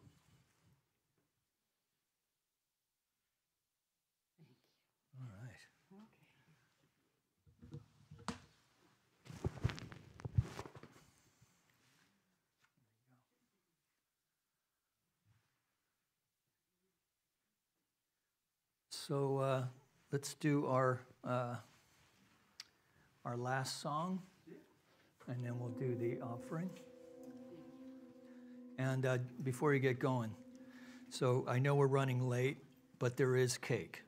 Thank you. All right. Okay. So uh, let's do our uh, our last song, and then we'll do the offering. And uh, before you get going, so I know we're running late, but there is cake.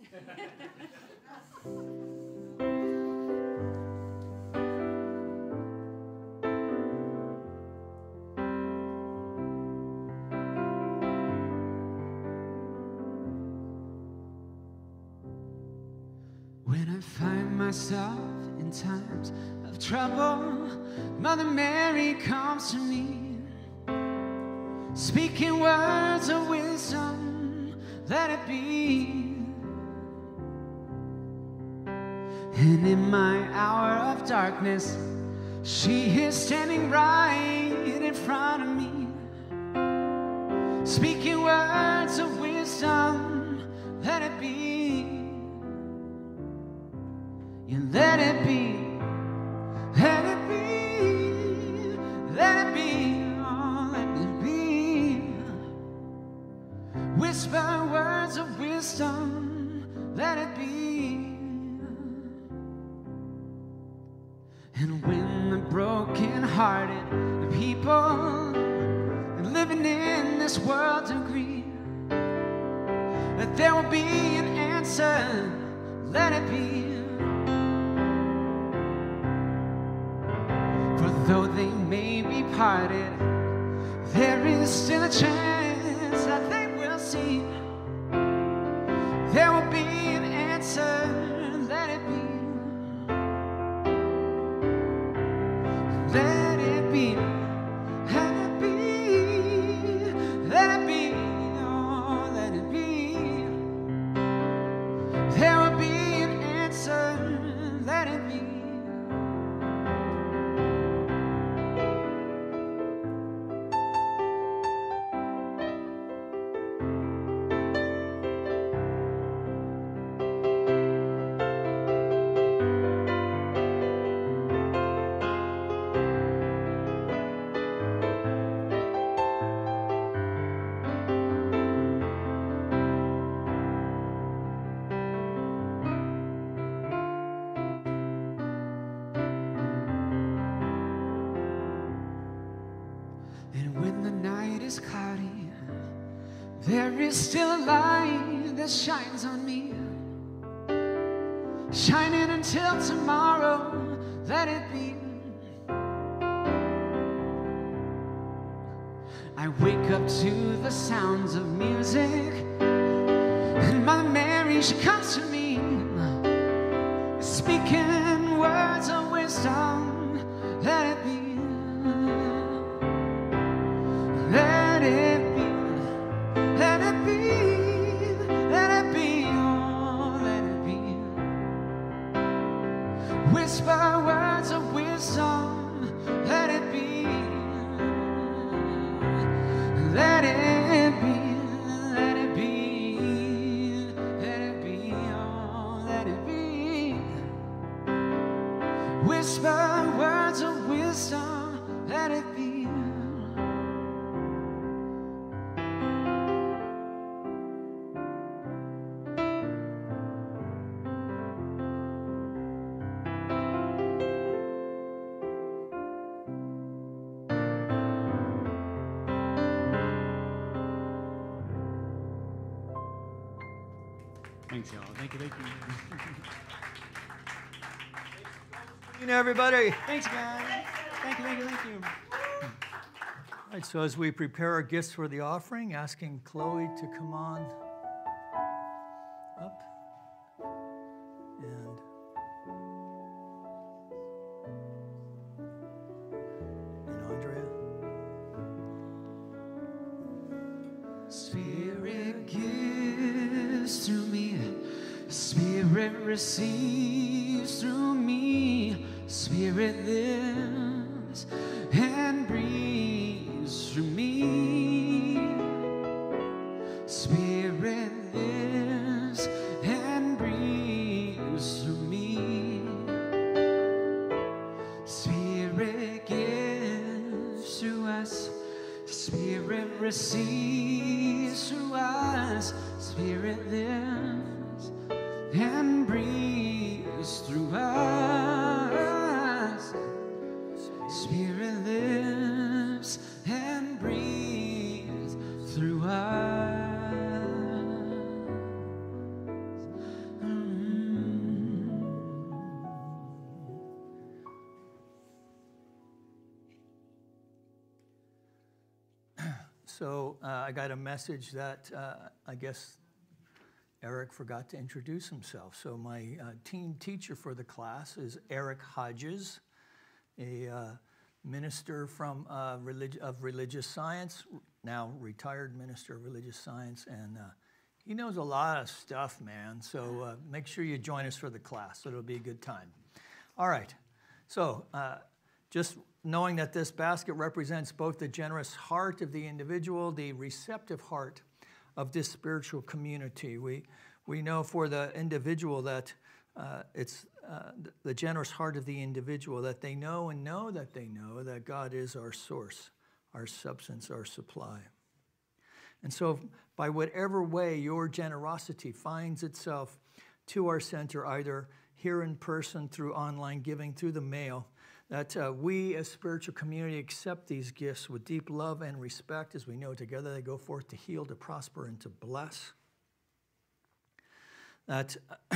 When I find myself in times of trouble, Mother Mary comes to me, speaking words of wisdom, let it be. And in my hour of darkness, she is standing right in front of me, speaking words of wisdom, let it be. And let it be, let it be, let it be, oh, let it be. Whisper words of wisdom, let it be. And when the broken-hearted people living in this world agree that there will be an answer, let it be. Though they may be parted, there is still a chance that they will see. There will be an answer, let it be. Let it be, let it be, let it be, oh, let it be. There will be an answer, let it be. There is still a light that shines on me, shining until tomorrow, let it be. I wake up to the sounds of music, and Mother Mary, she comes to me, speaking words of wisdom, let it be. Let it be. Let it be, let it be, oh, let it be. Whisper words of wisdom, let it be. Let it be, let it be, let it be, oh, let it be. Whisper words of wisdom, let it be. Thanks, y'all. Thank you, thank you. You know, everybody. Thanks, guys. Thank you, thank you, thank you. All right, so as we prepare our gifts for the offering, asking Chloe to come on up. And and Andrea. Spirit gives through me, Spirit receives through me, Spirit lives and breathes through me. Spirit lives and breathes through me. Spirit gives through us, Spirit receives through us, Spirit lives us. Spirit lives and breathes through us. Mm. So uh, I got a message that uh, I guess Eric forgot to introduce himself. So my uh, team teacher for the class is Eric Hodges, a uh, minister from uh, relig- of religious science, now retired minister of religious science, and uh, he knows a lot of stuff, man. So uh, make sure you join us for the class. It'll be a good time. All right. So uh, just knowing that this basket represents both the generous heart of the individual, the receptive heart of this spiritual community. We, we know for the individual that uh, it's uh, the generous heart of the individual, that they know and know that they know that God is our source, our substance, our supply. And so by whatever way your generosity finds itself to our center, either here in person, through online giving, through the mail, that uh, we as spiritual community accept these gifts with deep love and respect, as we know together they go forth to heal, to prosper, and to bless. That,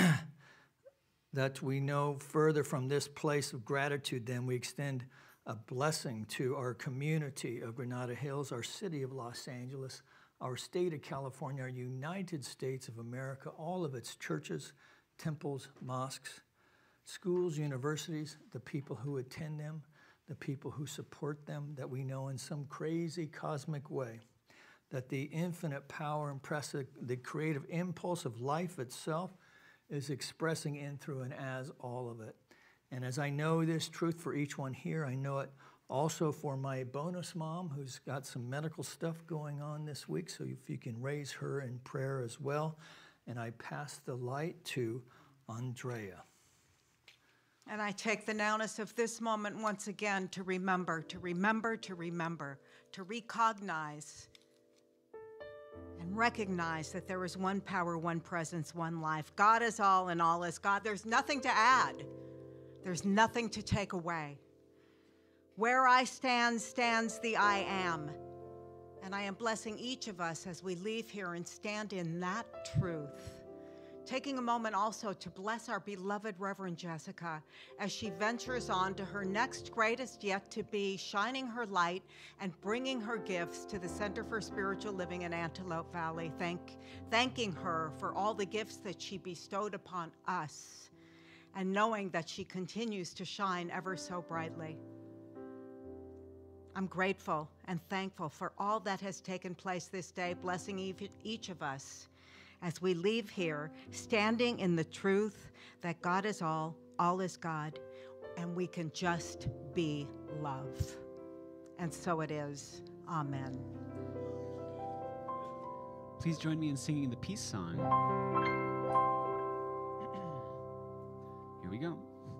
that we know further from this place of gratitude, then we extend a blessing to our community of Granada Hills, our city of Los Angeles, our state of California, our United States of America, all of its churches, temples, mosques, schools, universities, the people who attend them, the people who support them, that we know in some crazy cosmic way that the infinite power and press, the creative impulse of life itself is expressing in, through, and as all of it. And as I know this truth for each one here, I know it also for my bonus mom, who's got some medical stuff going on this week, so if you can raise her in prayer as well. And I pass the light to Andrea. And I take the nowness of this moment once again to remember, to remember, to remember, to recognize and recognize that there is one power, one presence, one life. God is all and all is God. There's nothing to add. There's nothing to take away. Where I stand, stands the I am. And I am blessing each of us as we leave here and stand in that truth. Taking a moment also to bless our beloved Reverend Jessica as she ventures on to her next greatest yet to be, shining her light and bringing her gifts to the Center for Spiritual Living in Antelope Valley. Thank, thanking her for all the gifts that she bestowed upon us and knowing that she continues to shine ever so brightly. I'm grateful and thankful for all that has taken place this day, blessing each of us as we leave here, standing in the truth that God is all, all is God, and we can just be love. And so it is. Amen. Please join me in singing the peace song. Here we go.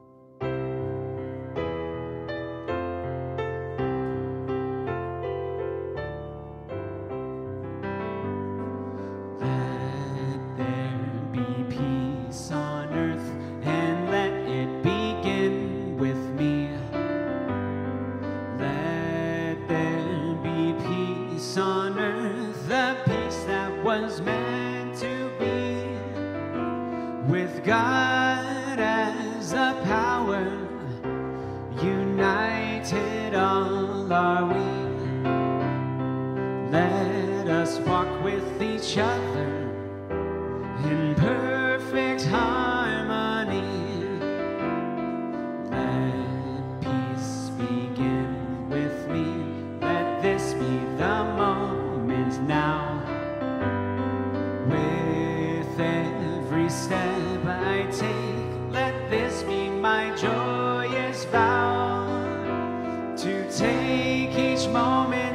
God as the power, united all are we. Let us walk with each other in perfect harmony. Let peace begin with me. Let this be the moment now. With every step I take, let this be my joyous vow, to take each moment